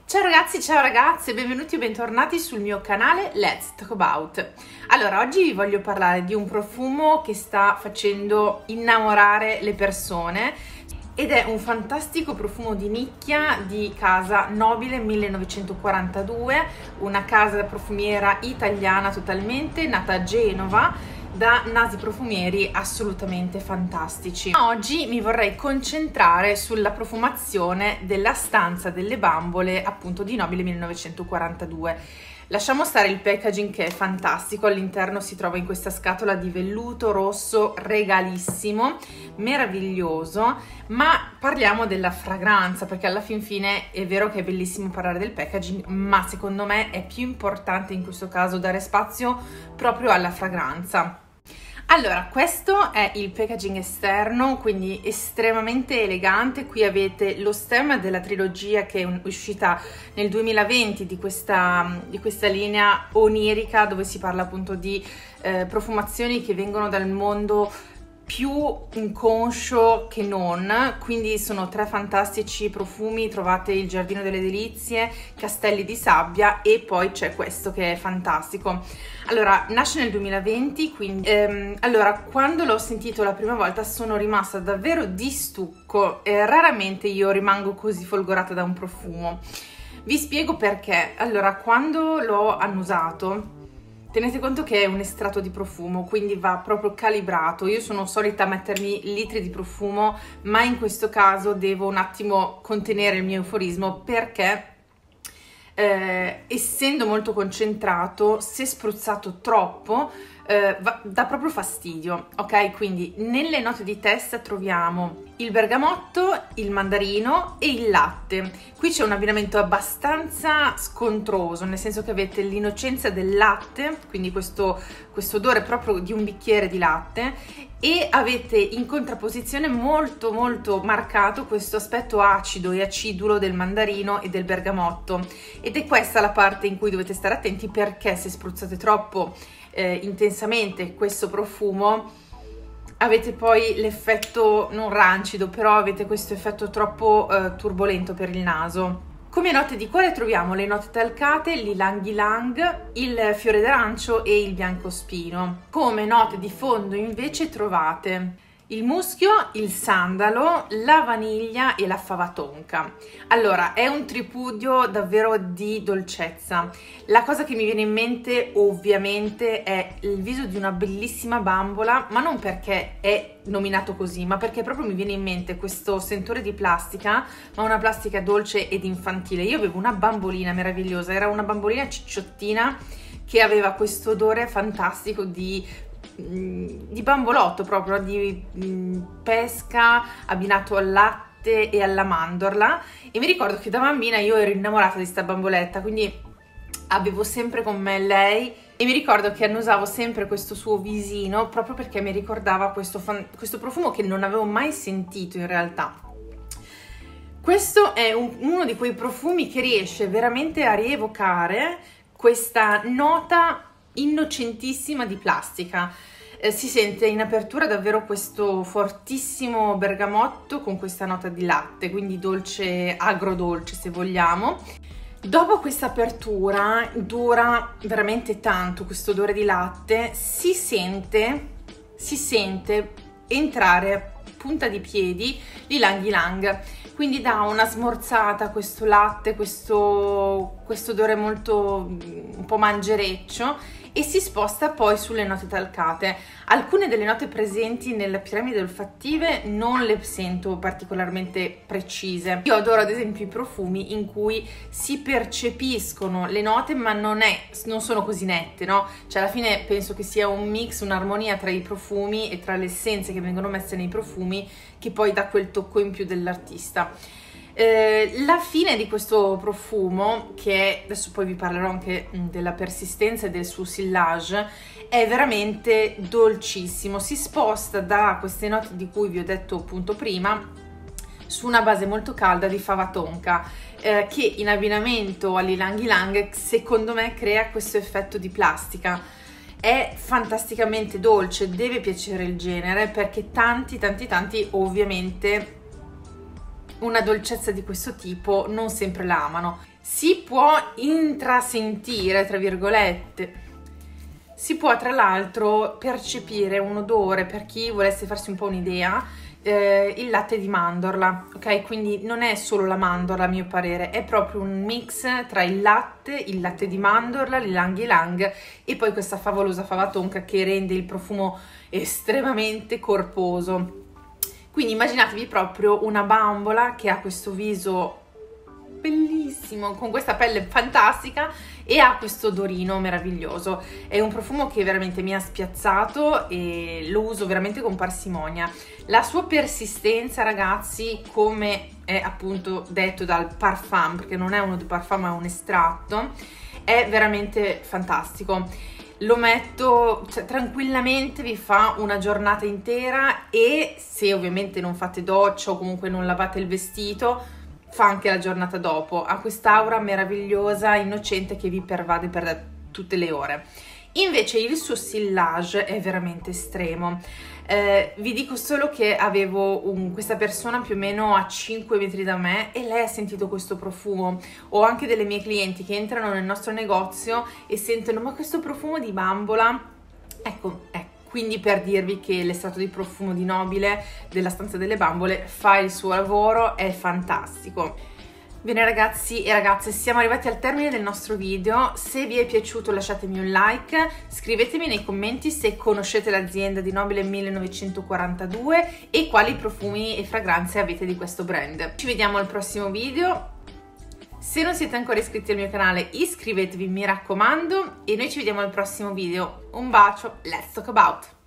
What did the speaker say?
Ciao ragazzi, ciao ragazze, benvenuti o bentornati sul mio canale Let's Talk About. Allora, oggi vi voglio parlare di un profumo che sta facendo innamorare le persone ed è un fantastico profumo di nicchia di casa Nobile 1942, una casa profumiera italiana totalmente, nata a Genova, da nasi profumieri assolutamente fantastici. Oggi mi vorrei concentrare sulla profumazione della stanza delle bambole, appunto di Nobile 1942. Lasciamo stare il packaging che è fantastico, all'interno si trova in questa scatola di velluto rosso regalissimo, meraviglioso, ma parliamo della fragranza, perché alla fin fine è vero che è bellissimo parlare del packaging, ma secondo me è più importante in questo caso dare spazio proprio alla fragranza. Allora, questo è il packaging esterno, quindi estremamente elegante. Qui avete lo stemma della trilogia che è uscita nel 2020 di questa linea onirica, dove si parla appunto di profumazioni che vengono dal mondo più inconscio che non, quindi sono 3 fantastici profumi. Trovate il Giardino delle Delizie, Castelli di Sabbia e poi c'è questo che è fantastico. Allora, nasce nel 2020, quindi allora, quando l'ho sentito la prima volta sono rimasta davvero di stucco e raramente io rimango così folgorata da un profumo. Vi spiego perché. Allora, quando l'ho annusato, tenete conto che è un estratto di profumo, quindi va proprio calibrato. Io sono solita mettermi litri di profumo, ma in questo caso devo un attimo contenere il mio euforismo perché essendo molto concentrato, se spruzzato troppo dà proprio fastidio, ok? Quindi nelle note di testa troviamo il bergamotto, il mandarino e il latte. Qui c'è un abbinamento abbastanza scontroso, nel senso che avete l'innocenza del latte, quindi questo odore proprio di un bicchiere di latte, e avete in contrapposizione molto molto marcato questo aspetto acido e acidulo del mandarino e del bergamotto, ed è questa la parte in cui dovete stare attenti, perché se spruzzate troppo intensamente questo profumo avete poi l'effetto non rancido, però avete questo effetto troppo turbolento per il naso. Come note di cuore troviamo le note talcate, l'ilang ilang, il fiore d'arancio e il biancospino. Come note di fondo invece trovate il muschio, il sandalo, la vaniglia e la fava tonka. Allora, è un tripudio davvero di dolcezza. La cosa che mi viene in mente ovviamente è il viso di una bellissima bambola, ma non perché è nominato così, ma perché proprio mi viene in mente questo sentore di plastica, ma una plastica dolce ed infantile. Io avevo una bambolina meravigliosa, era una bambolina cicciottina che aveva questo odore fantastico di bambolotto, proprio di pesca abbinato al latte e alla mandorla, e mi ricordo che da bambina io ero innamorata di sta bamboletta, quindi avevo sempre con me lei e mi ricordo che annusavo sempre questo suo visino proprio perché mi ricordava questo profumo che non avevo mai sentito in realtà. Questo è uno di quei profumi che riesce veramente a rievocare questa nota innocentissima di plastica. Si sente in apertura davvero questo fortissimo bergamotto con questa nota di latte, quindi dolce, agrodolce se vogliamo. Dopo questa apertura dura veramente tanto questo odore di latte, si sente entrare a punta di piedi l'ilang ilang, quindi dà una smorzata a questo latte, questo odore molto un po' mangereccio, e si sposta poi sulle note talcate. Alcune delle note presenti nella piramide olfattive non le sento particolarmente precise. Io adoro ad esempio i profumi in cui si percepiscono le note ma non sono così nette, no? Cioè alla fine penso che sia un mix, un'armonia tra i profumi e tra le essenze che vengono messe nei profumi che poi dà quel tocco in più dell'artista. La fine di questo profumo, che adesso poi vi parlerò anche della persistenza e del suo sillage, è veramente dolcissimo. Si sposta da queste note di cui vi ho detto appunto prima su una base molto calda di fava tonka, che in abbinamento all'ilang ilang secondo me crea questo effetto di plastica. È fantasticamente dolce, deve piacere il genere, perché tanti ovviamente una dolcezza di questo tipo non sempre la amano. Si può intrasentire, tra virgolette, si può tra l'altro percepire un odore, per chi volesse farsi un po' un'idea, il latte di mandorla, ok? Quindi non è solo la mandorla, a mio parere, è proprio un mix tra il latte di mandorla, l'ylang ylang e poi questa favolosa fava tonka che rende il profumo estremamente corposo. Quindi immaginatevi proprio una bambola che ha questo viso bellissimo, con questa pelle fantastica e ha questo odorino meraviglioso. È un profumo che veramente mi ha spiazzato e lo uso veramente con parsimonia. La sua persistenza, ragazzi, come è appunto detto dal parfum, perché non è uno di parfum ma è un estratto, è veramente fantastico. Lo metto, cioè, tranquillamente vi fa una giornata intera, e se ovviamente non fate doccia o comunque non lavate il vestito, fa anche la giornata dopo. Ha quest'aura meravigliosa, innocente, che vi pervade per tutte le ore. Invece il suo sillage è veramente estremo. Vi dico solo che avevo questa persona più o meno a 5 metri da me e lei ha sentito questo profumo. Ho anche delle mie clienti che entrano nel nostro negozio e sentono: ma questo profumo di bambola? Ecco. Quindi per dirvi che l'estratto di profumo di Nobile della stanza delle bambole fa il suo lavoro, è fantastico. Bene ragazzi e ragazze, siamo arrivati al termine del nostro video. Se vi è piaciuto lasciatemi un like, scrivetemi nei commenti se conoscete l'azienda di Nobile 1942 e quali profumi e fragranze avete di questo brand. Ci vediamo al prossimo video. Se non siete ancora iscritti al mio canale, iscrivetevi, mi raccomando, e noi ci vediamo al prossimo video. Un bacio, let's talk about!